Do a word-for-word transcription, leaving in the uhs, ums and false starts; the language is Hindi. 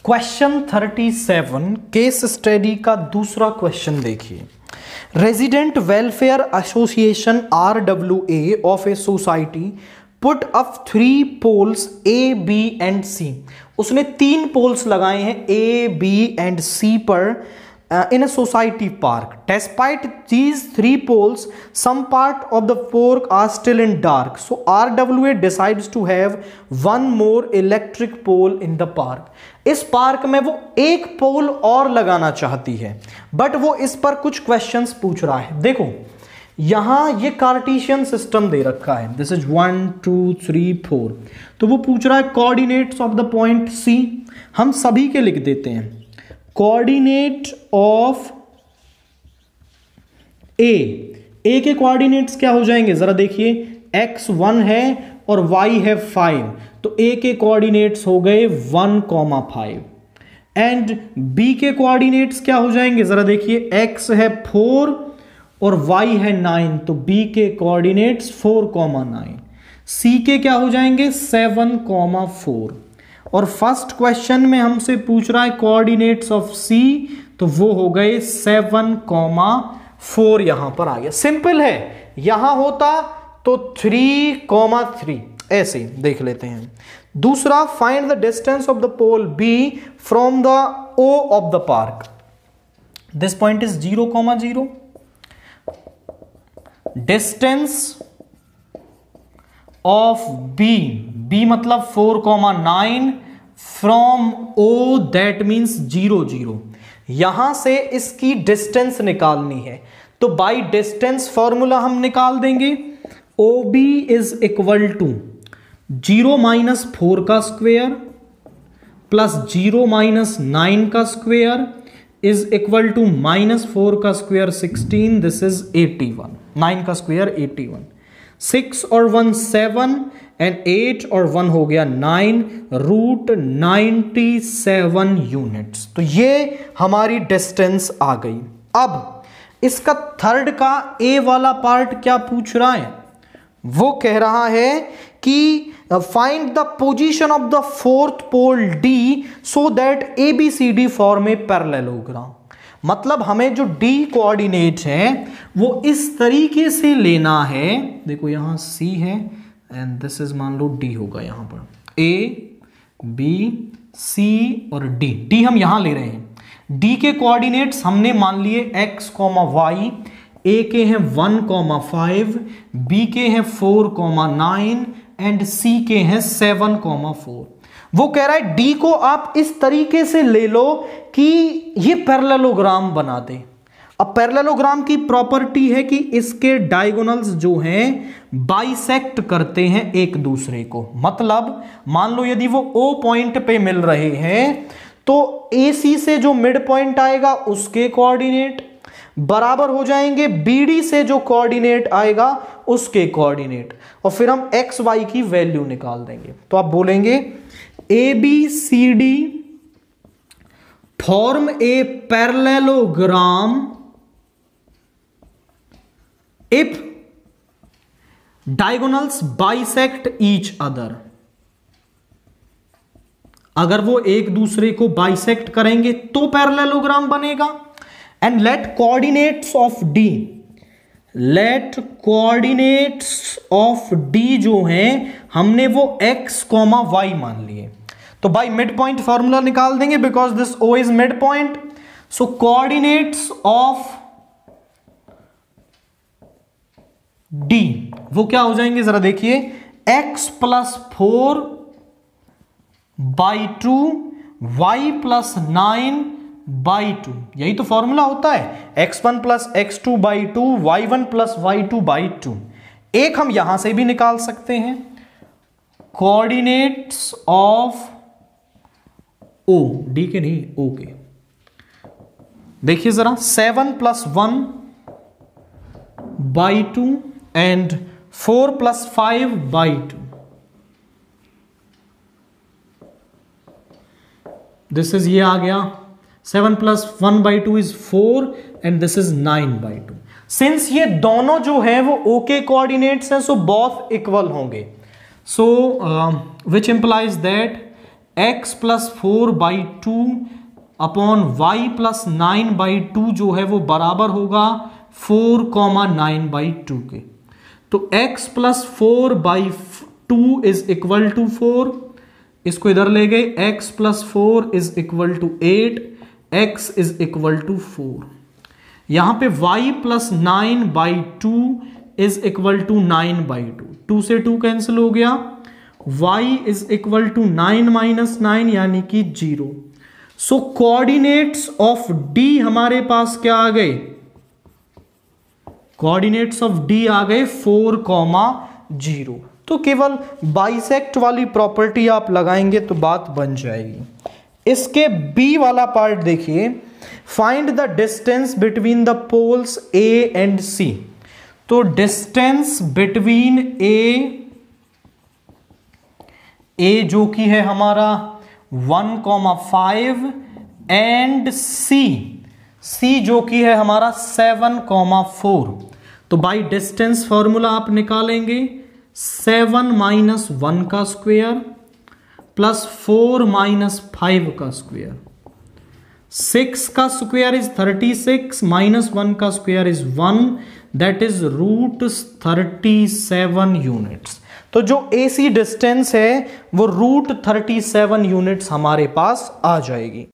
Question thirty seven case study का दूसरा क्वेश्चन देखिए। Resident welfare association R W A of a society put up three poles A B and C. उसने तीन पोल्स लगाए हैं ए बी एंड सी पर in a society park. Despite these three poles, some part of the park are still in dark, so R W A decides to have one more electric pole in the park. इस पार्क में वो एक पोल और लगाना चाहती है, बट वो इस पर कुछ क्वेश्चंस पूछ रहा है। देखो यहां ये कार्टेशियन सिस्टम दे रखा है, this is one two three four, तो वो पूछ रहा है coordinates of the point C. हम सभी के लिख देते हैं कोऑर्डिनेट ऑफ ए। ए के कोऑर्डिनेट्स क्या हो जाएंगे जरा देखिए, एक्स वन है और वाई है फाइव, तो ए के कोऑर्डिनेट्स हो गए one comma five. And B के कोऑर्डिनेट्स क्या हो जाएंगे जरा देखिए, एक्स है फोर और वाई है नाइन, तो बी के coordinates four comma nine. C के क्या हो जाएंगे सेवन कॉमा फोर। और फर्स्ट क्वेश्चन में हमसे पूछ रहा है कोऑर्डिनेट्स ऑफ सी, तो वो हो गए सेवन कॉमा फोर, यहां पर आ गया। सिंपल है, यहां होता तो थ्री कॉमा थ्री, ऐसे देख लेते हैं। दूसरा, find the distance of the pole B from the O of the park. This point is zero comma zero. Distance of B, B मतलब four comma nine from O, that means zero zero. यहां से इसकी डिस्टेंस निकालनी है, तो बाई डिस्टेंस फॉर्मूला हम निकाल देंगे। O B is equal to zero minus four का square plus zero minus nine का square is equal to minus four का square sixteen, this is eighty one. Nine का स्क्वेयर एटी वन। सिक्स और वन सेवन एंड एट और वन हो गया nine, root ninety seven units. तो ये हमारी डिस्टेंस आ गई। अब इसका थर्ड का ए वाला पार्ट क्या पूछ रहा है, वो कह रहा है कि find the position of the fourth pole D so that A B C D form a parallelogram. मतलब हमें जो डी कोऑर्डिनेट है वो इस तरीके से लेना है। देखो यहां सी है एंड दिस इज मान लो डी होगा, यहां पर ए बी सी और डी। डी हम यहां ले रहे हैं। डी के कोऑर्डिनेट्स हमने मान लिए एक्स कॉमा वाई, ए के हैं वन कॉमा फाइव, बी के हैं four comma nine and C के हैं सेवन कॉमा फोर। वो कह रहा है डी को आप इस तरीके से ले लो कि ये पैरेललोग्राम बना दे। अब पैरेललोग्राम की प्रॉपर्टी है कि इसके डायगोनल्स जो हैं बाइसेक्ट करते हैं एक दूसरे को। मतलब मान लो यदि वो ओ पॉइंट पे मिल रहे हैं तो ए सी से जो मिड पॉइंट आएगा उसके कोऑर्डिनेट बराबर हो जाएंगे बी डी से जो कोऑर्डिनेट आएगा उसके कोऑर्डिनेट, और फिर हम एक्स वाई की वैल्यू निकाल देंगे। तो आप बोलेंगे A B C D form a parallelogram if diagonals bisect each other. अगर वो एक दूसरे को बाइसेक्ट करेंगे तो पैरेललोग्राम बनेगा। And let coordinates of D, let coordinates of D जो हैं हमने वो x कॉमा वाई मान लिए, तो बाई मिड पॉइंट फॉर्मूला निकाल देंगे because this O is mid point. So coordinates of D वो क्या हो जाएंगे जरा देखिए, x plus four by two, y plus nine by two. यही तो फॉर्मूला होता है, x one plus x two by two, y one plus y two by two. एक हम यहां से भी निकाल सकते हैं, कोऑर्डिनेट्स ऑफ ओ, डी के नहीं ओ के। देखिए जरा, seven plus one by two and four plus five by two. This is ये आ गया, seven plus one by two is four and this is nine by two. Since ये दोनों जो है वो ओ के कोऑर्डिनेट्स हैं, सो बोथ इक्वल होंगे। So which implies that x plus four by two upon y plus nine by two जो है वो बराबर होगा four comma nine by two के। तो x plus four by two is equal to four, इसको इधर ले गए, x plus four is equal to eight, x is equal to four. यहां पे y plus nine by two is equal to nine by two, to से टू कैंसिल हो गया, y is equal to nine minus nine यानी कि zero. So coordinates of d हमारे पास क्या आ गए, कोऑर्डिनेट्स ऑफ d आ गए फोर कॉमा जीरो। तो केवल बाइसेक्ट वाली प्रॉपर्टी आप लगाएंगे तो बात बन जाएगी। इसके b वाला पार्ट देखिए, find the distance between the poles a and c। तो डिस्टेंस बिटवीन a a जो कि है हमारा one comma five and c c जो कि है हमारा सेवन कॉमा फोर। तो बाई डिस्टेंस फॉर्मूला आप निकालेंगे, सेवन माइनस वन का square plus four minus five का स्क्वायर, सिक्स का square is thirty six minus one का square is one, that is root thirty seven units. तो जो एसी डिस्टेंस है वो रूट थर्टी सेवन यूनिट्स हमारे पास आ जाएगी।